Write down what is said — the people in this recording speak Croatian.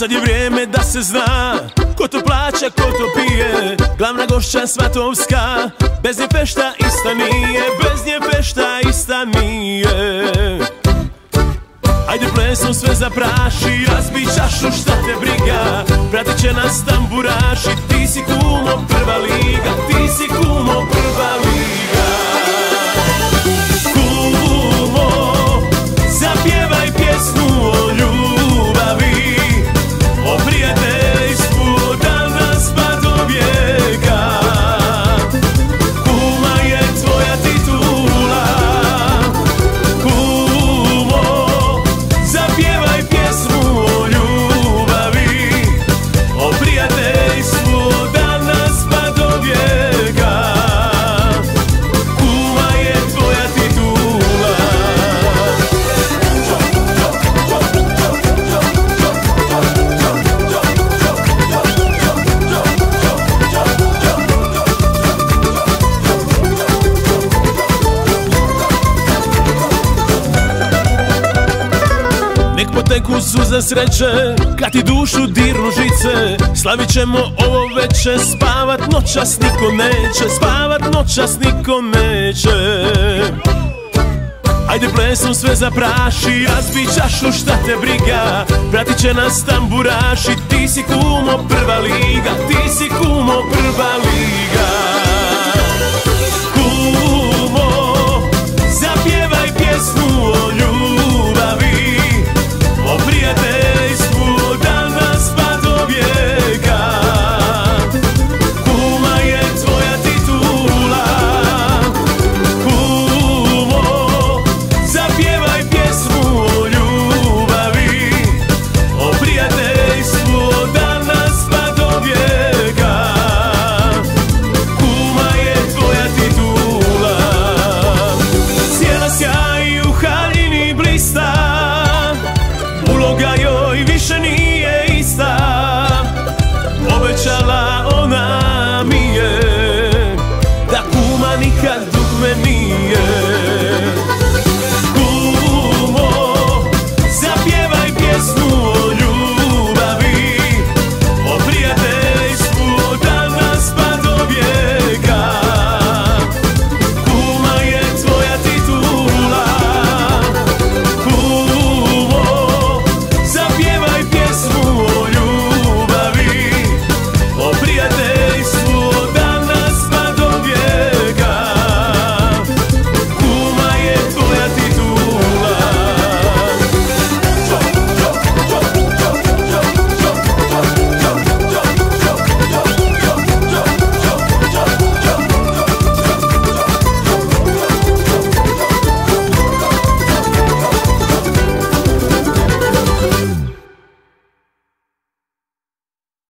sad je vrijeme da se zna ko to plaća, ko to pije. Glavna gošća svatovska, bez nje fešta ista nije, bez nje fešta ista nije. Ajde plesom sve zapraši, razbij čašu šta te briga. Pratit će nas tamburaši, ti si kumo prva liga, ti si kumo prva liga. Kumo, zapjevaj pjesmu o ljubavi, o prijateljstvu da nas pa do vijeka. Kuma je tvoja titula, kumo, zapjevaj pjesmu o ljubavi, o prijateljstvu da nas pa do vijeka. Kuma je tvoja titula. Nek poteku suze sreće, kad ti dušu dirnu žice. Slavit ćemo ovo veče, spavat noćas niko neće, spavat noćas niko neće. Ajde plesom sve zapraši, razbij čašu šta te briga. Pratit će nas tamburaši, ti si kumo prva liga, ti si kumo prva liga.